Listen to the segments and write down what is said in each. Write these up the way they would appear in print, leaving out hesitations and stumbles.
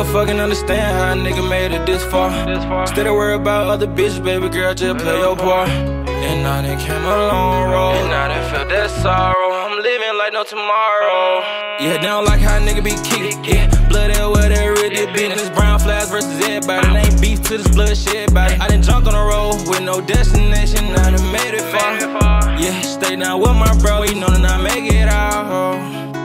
fucking understand how a nigga made it this far. Instead of worry about other bitches, baby girl, just play your part. And I done came a long road, and I done felt that sorrow. I'm living like no tomorrow. Yeah, they don't like how a nigga be kicked. Yeah, blood everywhere, they really business. Brown flags versus everybody. It ain't beef to this bloodshed body. I done jumped on the road with no destination. I done made it far. Yeah, stay down with my bro. You know that I make it out.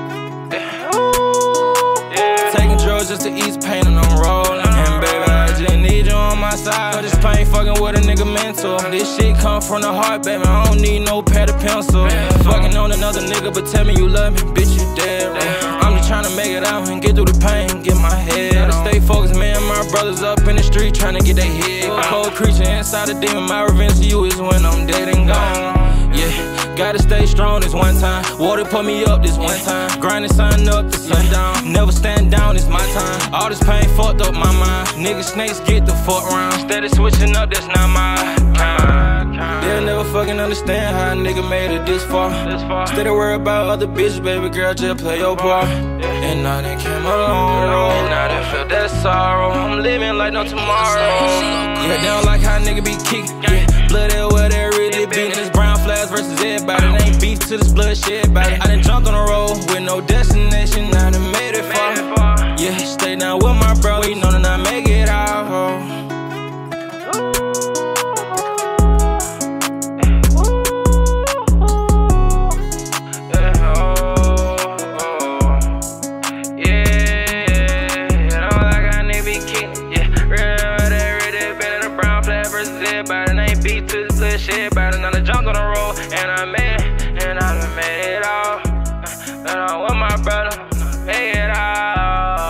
Taking drugs just to ease pain and I'm rolling. And baby, I just need you on my side. Cause this pain fucking with a nigga mental. This shit come from the heart, baby. I don't need no pad or pencil. Fucking on another nigga, but tell me you love me, bitch, you dead wrong. I'm just trying to make it out and get through the pain, get my head on. Stay focused, me and my brothers up in the street trying to get their head on. Cold creature inside a demon, my revenge to you is when I'm dead and gone. Yeah, gotta stay strong this one time. Water put me up this one time. Grinding, sign up to sundown. Never stand down, it's my time. All this pain fucked up my mind. Niggas snakes get the fuck round. Steady switching up, that's not my kind. They'll never fucking understand how a nigga made it this far. Instead of worry about other bitches, baby girl, just play your part. And I done came a long road, and I done felt that sorrow. I'm living like no tomorrow. Yeah, they don't like how a nigga be kicked. Yeah, blood everywhere, they really business. Brown flags versus everybody. It ain't beef to this bloodshed body. I done jumped on the road with no destination. I done made it far. Yeah, stay down with my bro. You know that I make it out. Everybody ain't beat to the bloodshed, but another junk on the road, and I made it, and I done made it all. And I'm with my brother, made it all.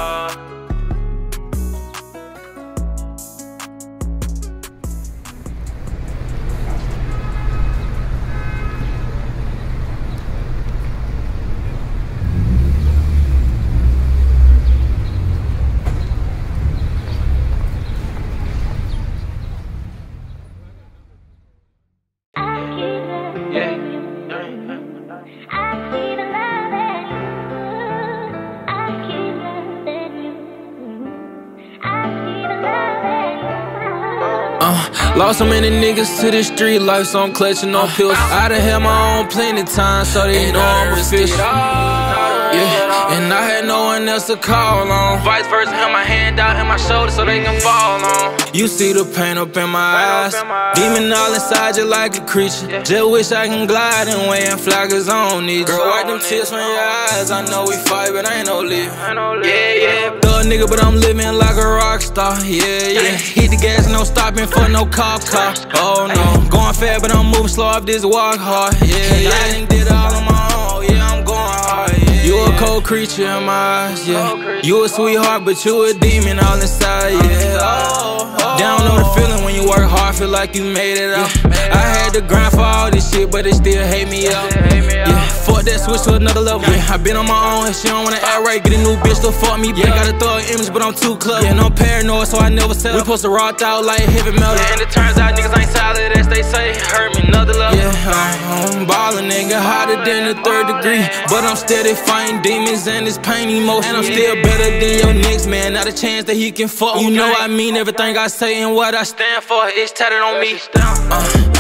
Lost so many niggas to the street life, so I'm clutching on pills. I done had my own plenty time, so they know I'm official. Yeah, and I had no one else to call on. Vice versa, held my hand out and my shoulder so they can fall on. You see the pain up in my eyes, demon all inside you like a creature. Just wish I can glide and weigh and fly, cause I don't need you. Girl, wipe them tears from your eyes. I know we fight, but I ain't no living. Yeah, thug nigga, but I'm living like a rock star. Yeah, hit the gas, no stopping for no cop car. Oh no, going fast, but I'm moving slow off this walk hard. Yeah, I done did it all on my own. Yeah, I'm going hard. You a cold creature in my eyes, yeah. You a sweetheart, but you a demon all inside, yeah. They don't know the feeling when you work hard, feel like you made it out. I had to grind for all this shit, but they still hate me out. Yeah, fuck that, switch to another level. Yeah, I been on my own, and she don't wanna act right. Get a new bitch to fuck me, yeah. Got a thug image, but I'm too clever. Yeah, no paranoid, so I never settle. We supposed to rock out like heavy metal. Yeah, and it turns out niggas ain't solid as they say. Hurt me another level. Yeah, I'm ballin', nigga, hotter than the 3rd degree. But I'm steady fighting demons and this pain emotion. And I'm still better than your next man. Not a chance that he can fuck. You know I mean everything I say and what I stand for. It's tatted on me.